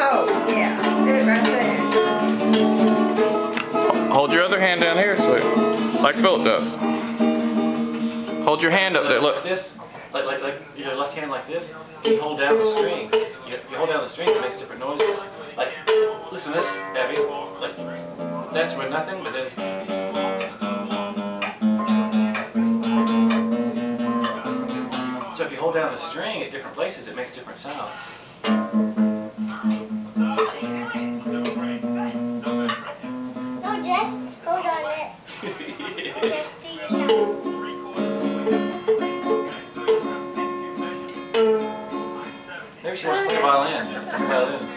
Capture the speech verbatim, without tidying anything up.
toe. Yeah, do it right there. Hold your other hand down here, sweet. Like Philip does. Hold your hand up there, look. This, like, like, like your left hand like this, you hold down the strings. You, you hold down the strings, it makes different noises. Like, listen to this, Abbie. Like, that's with nothing, but then... So if you hold down the string at different places, it makes different sounds. No, just hold on this. Just do your sound. Maybe she wants to play a violin. Sing a violin.